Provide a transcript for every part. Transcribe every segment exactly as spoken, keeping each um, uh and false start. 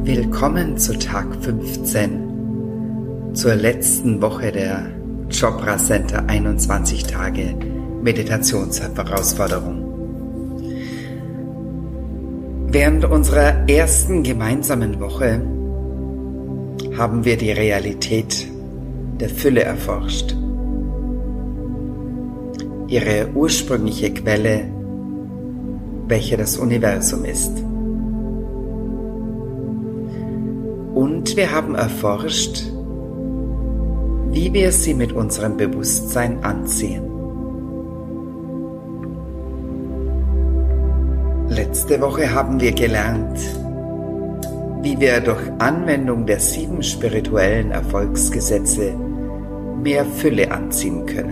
Willkommen zu Tag fünfzehn, zur letzten Woche der Chopra Center einundzwanzig Tage Meditationsherausforderung. Während unserer ersten gemeinsamen Woche haben wir die Realität der Fülle erforscht. Ihre ursprüngliche Quelle, welche das Universum ist. Und wir haben erforscht, wie wir sie mit unserem Bewusstsein anziehen. Letzte Woche haben wir gelernt, wie wir durch Anwendung der sieben spirituellen Erfolgsgesetze mehr Fülle anziehen können.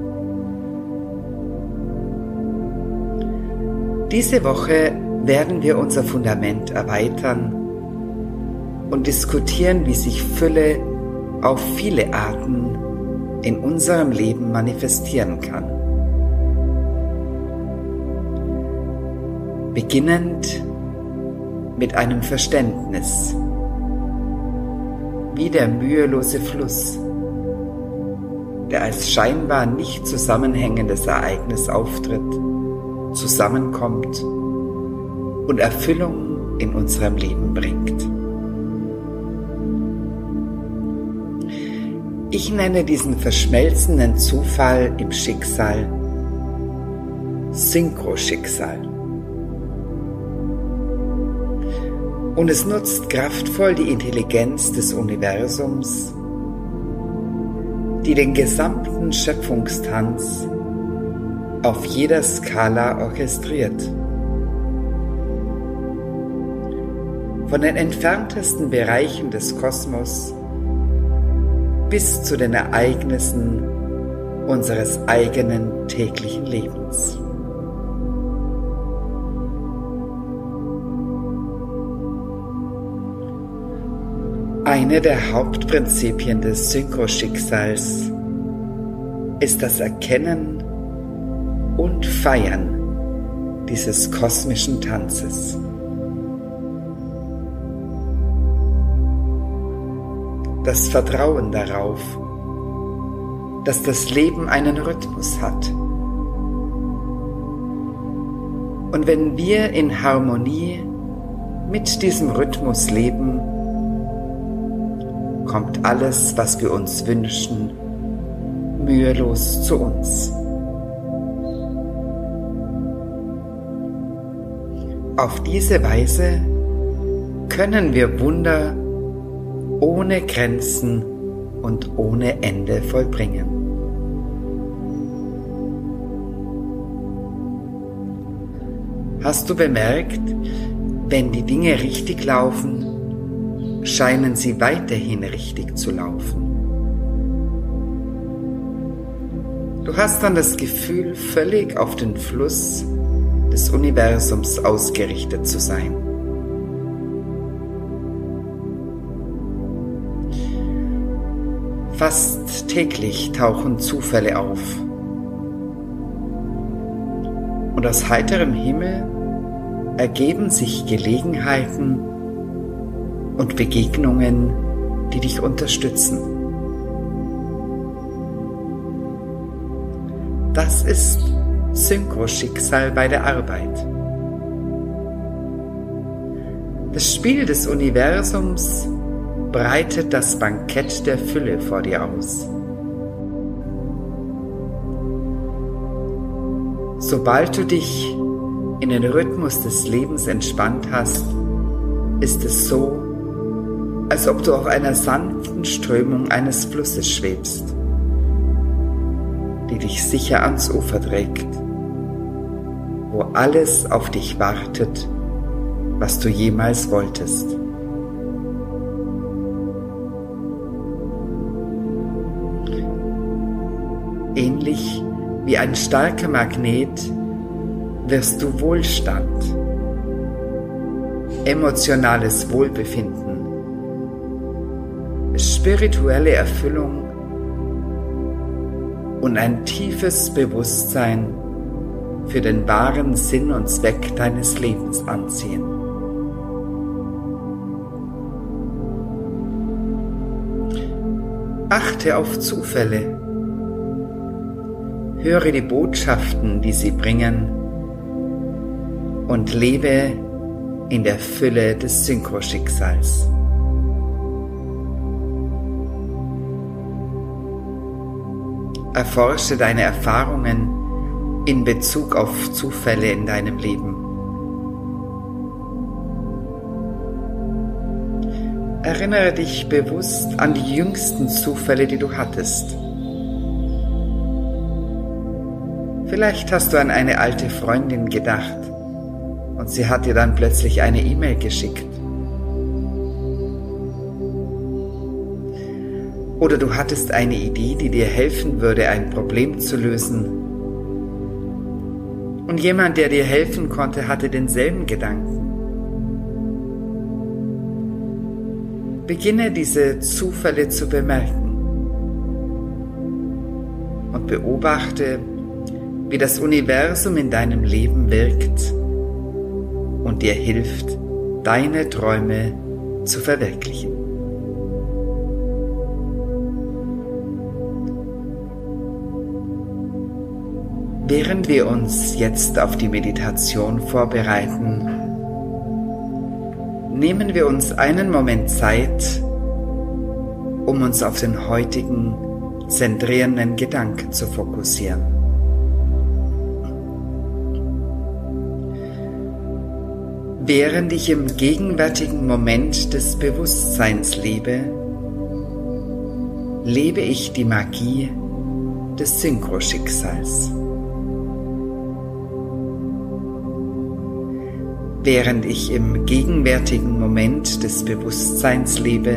Diese Woche werden wir unser Fundament erweitern und diskutieren, wie sich Fülle auf viele Arten in unserem Leben manifestieren kann. Beginnend mit einem Verständnis, wie der mühelose Fluss, der als scheinbar nicht zusammenhängendes Ereignis auftritt, zusammenkommt und Erfüllung in unserem Leben bringt. Ich nenne diesen verschmelzenden Zufall im Schicksal Synchroschicksal. Und es nutzt kraftvoll die Intelligenz des Universums, die den gesamten Schöpfungstanz auf jeder Skala orchestriert. Von den entferntesten Bereichen des Kosmos bis zu den Ereignissen unseres eigenen täglichen Lebens. Eine der Hauptprinzipien des Synchroschicksals ist das Erkennen und Feiern dieses kosmischen Tanzes. Das Vertrauen darauf, dass das Leben einen Rhythmus hat. Und wenn wir in Harmonie mit diesem Rhythmus leben, kommt alles, was wir uns wünschen, mühelos zu uns. Auf diese Weise können wir Wunder ohne Grenzen und ohne Ende vollbringen. Hast du bemerkt, wenn die Dinge richtig laufen, scheinen sie weiterhin richtig zu laufen. Du hast dann das Gefühl, völlig auf den Fluss des Universums ausgerichtet zu sein. Fast täglich tauchen Zufälle auf. Und aus heiterem Himmel ergeben sich Gelegenheiten und Begegnungen, die dich unterstützen. Das ist Synchroschicksal bei der Arbeit. Das Spiel des Universums breitet das Bankett der Fülle vor dir aus. Sobald du dich in den Rhythmus des Lebens entspannt hast, ist es so, als ob du auf einer sanften Strömung eines Flusses schwebst, die dich sicher ans Ufer trägt, wo alles auf dich wartet, was du jemals wolltest. Ähnlich wie ein starker Magnet wirst du Wohlstand, emotionales Wohlbefinden, spirituelle Erfüllung und ein tiefes Bewusstsein für den wahren Sinn und Zweck deines Lebens anziehen. Achte auf Zufälle. Höre die Botschaften, die sie bringen, und lebe in der Fülle des Synchroschicksals. Erforsche deine Erfahrungen in Bezug auf Zufälle in deinem Leben. Erinnere dich bewusst an die jüngsten Zufälle, die du hattest. Vielleicht hast du an eine alte Freundin gedacht und sie hat dir dann plötzlich eine E-Mail geschickt. Oder du hattest eine Idee, die dir helfen würde, ein Problem zu lösen. Und jemand, der dir helfen konnte, hatte denselben Gedanken. Beginne diese Zufälle zu bemerken und beobachte, wie das Universum in deinem Leben wirkt und dir hilft, deine Träume zu verwirklichen. Während wir uns jetzt auf die Meditation vorbereiten, nehmen wir uns einen Moment Zeit, um uns auf den heutigen zentrierenden Gedanken zu fokussieren. Während ich im gegenwärtigen Moment des Bewusstseins lebe, lebe ich die Magie des Synchroschicksals. Während ich im gegenwärtigen Moment des Bewusstseins lebe,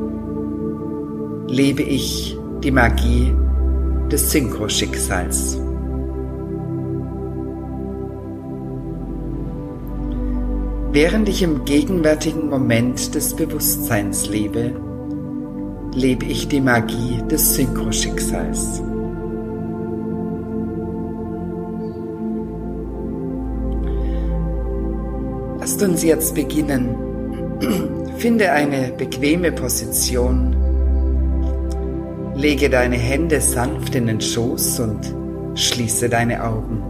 lebe ich die Magie des Synchroschicksals. Während ich im gegenwärtigen Moment des Bewusstseins lebe, lebe ich die Magie des Synchroschicksals. Lasst uns jetzt beginnen. Finde eine bequeme Position. Lege deine Hände sanft in den Schoß und schließe deine Augen.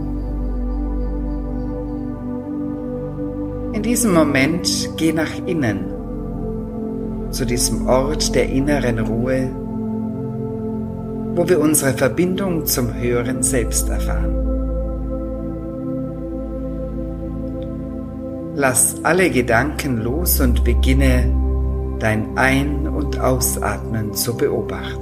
In diesem Moment geh nach innen, zu diesem Ort der inneren Ruhe, wo wir unsere Verbindung zum höheren Selbst erfahren. Lass alle Gedanken los und beginne dein Ein- und Ausatmen zu beobachten.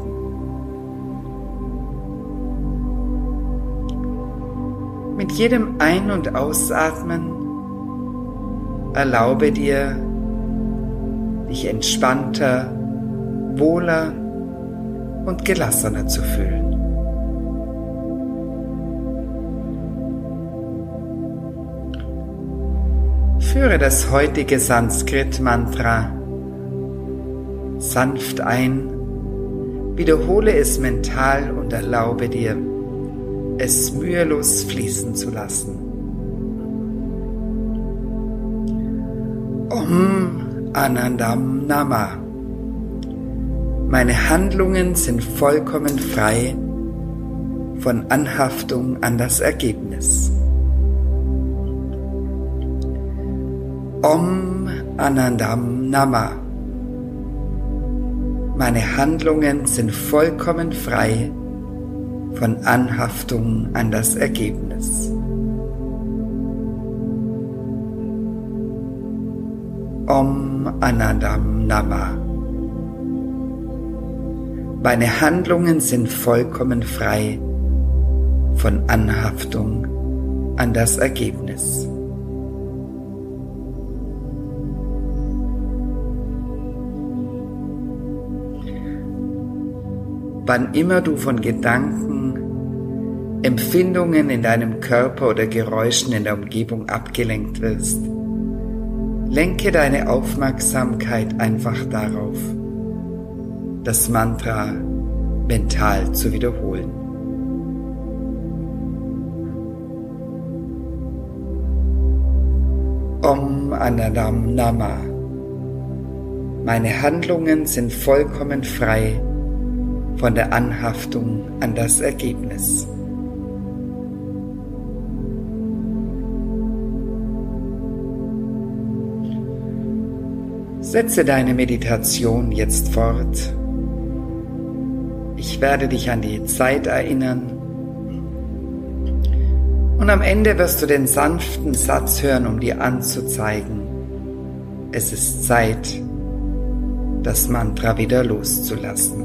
Mit jedem Ein- und Ausatmen erlaube dir, dich entspannter, wohler und gelassener zu fühlen. Führe das heutige Sanskrit-Mantra sanft ein, wiederhole es mental und erlaube dir, es mühelos fließen zu lassen. Om Anandam Nama. Meine Handlungen sind vollkommen frei von Anhaftung an das Ergebnis. Om Anandam Nama. Meine Handlungen sind vollkommen frei von Anhaftung an das Ergebnis. Om Anandam Nama. Meine Handlungen sind vollkommen frei von Anhaftung an das Ergebnis. Wann immer du von Gedanken, Empfindungen in deinem Körper oder Geräuschen in der Umgebung abgelenkt wirst, lenke deine Aufmerksamkeit einfach darauf, das Mantra mental zu wiederholen. Om Anandam Nama. Meine Handlungen sind vollkommen frei von der Anhaftung an das Ergebnis. Setze deine Meditation jetzt fort. Ich werde dich an die Zeit erinnern und am Ende wirst du den sanften Satz hören, um dir anzuzeigen, es ist Zeit, das Mantra wieder loszulassen.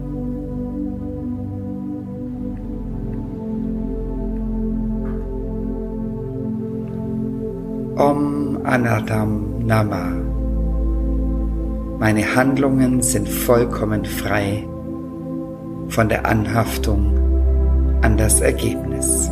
Om Anadam Nama. Meine Handlungen sind vollkommen frei von der Anhaftung an das Ergebnis.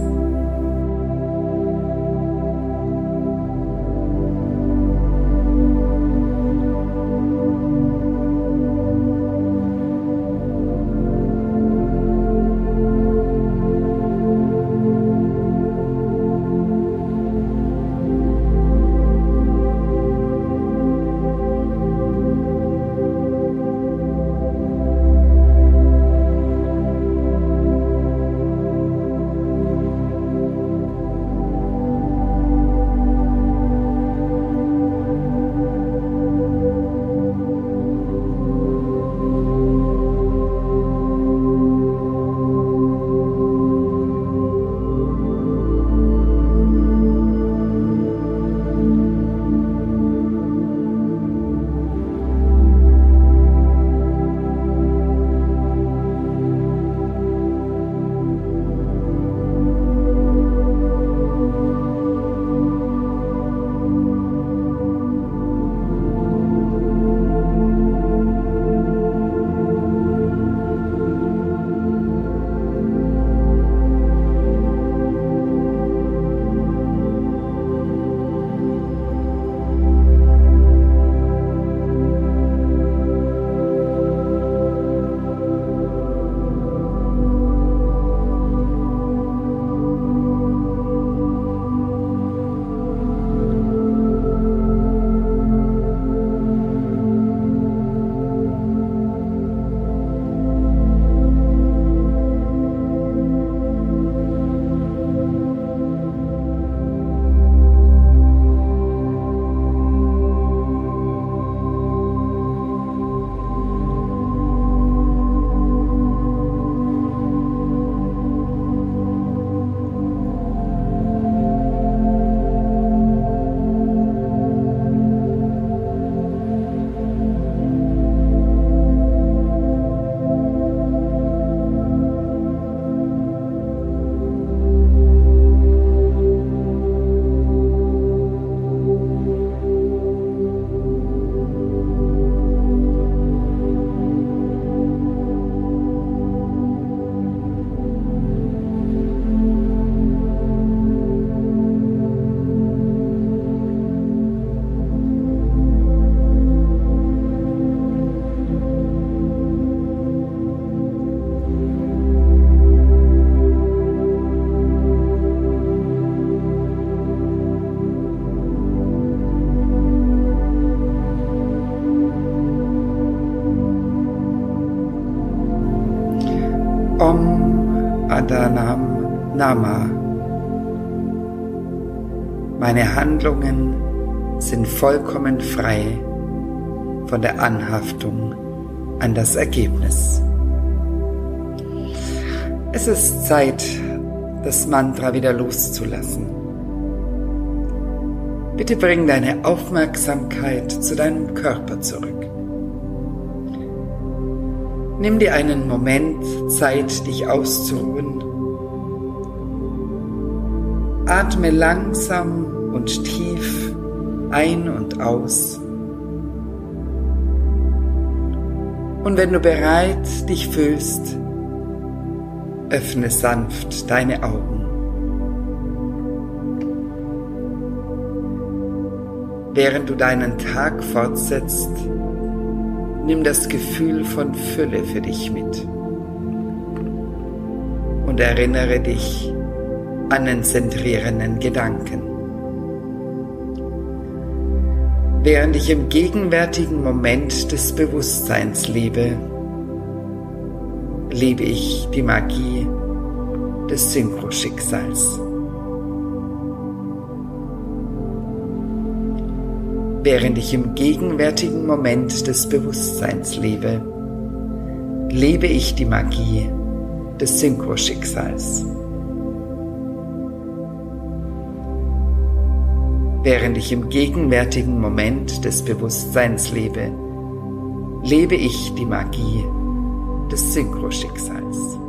Om Adanam Nama. Meine Handlungen sind vollkommen frei von der Anhaftung an das Ergebnis. Es ist Zeit, das Mantra wieder loszulassen. Bitte bring deine Aufmerksamkeit zu deinem Körper zurück. Nimm dir einen Moment Zeit, dich auszuruhen. Atme langsam und tief ein und aus. Und wenn du bereit dich fühlst, öffne sanft deine Augen. Während du deinen Tag fortsetzt, nimm das Gefühl von Fülle für dich mit und erinnere dich an den zentrierenden Gedanken. Während ich im gegenwärtigen Moment des Bewusstseins lebe, lebe ich die Magie des Synchroschicksals. Während ich im gegenwärtigen Moment des Bewusstseins lebe, lebe ich die Magie des Synchroschicksals. Während ich im gegenwärtigen Moment des Bewusstseins lebe, lebe ich die Magie des Synchroschicksals.